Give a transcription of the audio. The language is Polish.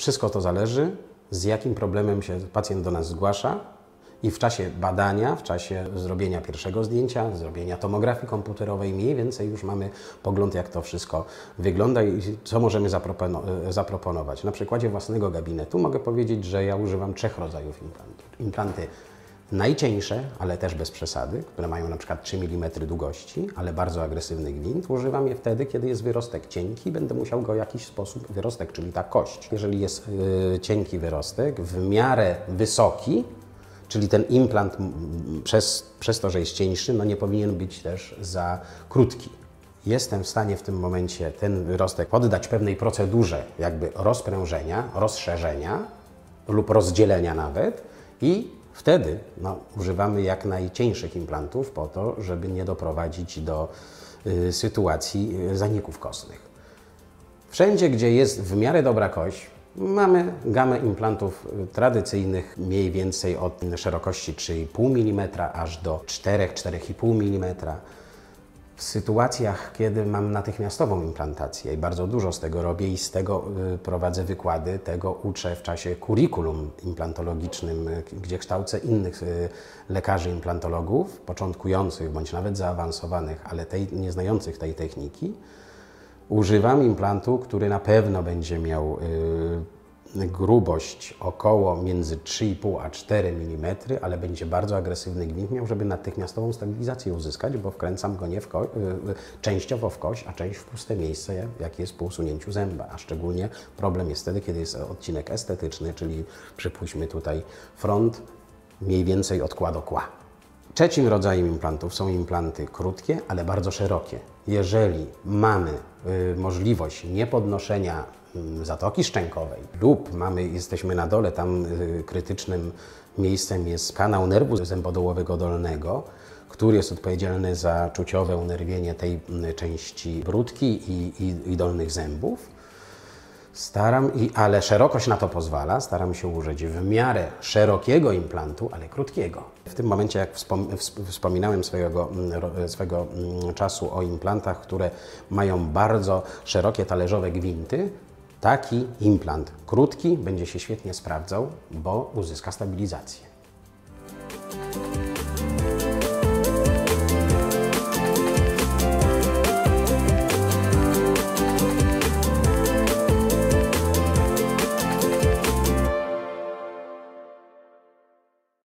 Wszystko to zależy, z jakim problemem się pacjent do nas zgłasza i w czasie badania, w czasie zrobienia pierwszego zdjęcia, zrobienia tomografii komputerowej mniej więcej już mamy pogląd, jak to wszystko wygląda i co możemy zaproponować. Na przykładzie własnego gabinetu mogę powiedzieć, że ja używam 3 rodzajów implantów. Implanty najcieńsze, ale też bez przesady, które mają na przykład 3 mm długości, ale bardzo agresywny gwint. Używam je wtedy, kiedy jest wyrostek cienki, będę musiał go w jakiś sposób, wyrostek, czyli ta kość. Jeżeli jest cienki wyrostek, w miarę wysoki, czyli ten implant przez to, że jest cieńszy, no nie powinien być też za krótki. Jestem w stanie w tym momencie ten wyrostek poddać pewnej procedurze jakby rozprężenia, rozszerzenia lub rozdzielenia nawet i wtedy używamy jak najcieńszych implantów po to, żeby nie doprowadzić do sytuacji zaników kostnych. Wszędzie, gdzie jest w miarę dobra kość, mamy gamę implantów tradycyjnych mniej więcej od szerokości 3,5 mm aż do 4-4,5 mm. W sytuacjach, kiedy mam natychmiastową implantację i bardzo dużo z tego robię i z tego prowadzę wykłady, tego uczę w czasie kurikulum implantologicznym, gdzie kształcę innych lekarzy implantologów, początkujących bądź nawet zaawansowanych, ale nie znających tej techniki, używam implantu, który na pewno będzie miał grubość około między 3,5 a 4 mm, ale będzie bardzo agresywny gwint miał, żeby natychmiastową stabilizację uzyskać, bo wkręcam go nie częściowo w kość, a część w puste miejsce, jak jest po usunięciu zęba. A szczególnie problem jest wtedy, kiedy jest odcinek estetyczny, czyli przypuśćmy tutaj front mniej więcej od kła do kła. Trzecim rodzajem implantów są implanty krótkie, ale bardzo szerokie. Jeżeli mamy możliwość niepodnoszenia zatoki szczękowej lub jesteśmy na dole, tam krytycznym miejscem jest kanał nerwu zębodołowego dolnego, który jest odpowiedzialny za czuciowe unerwienie tej części bródki i dolnych zębów. Ale szerokość na to pozwala, staram się użyć w miarę szerokiego implantu, ale krótkiego. W tym momencie, jak wspominałem swego czasu o implantach, które mają bardzo szerokie talerzowe gwinty, taki implant krótki będzie się świetnie sprawdzał, bo uzyska stabilizację.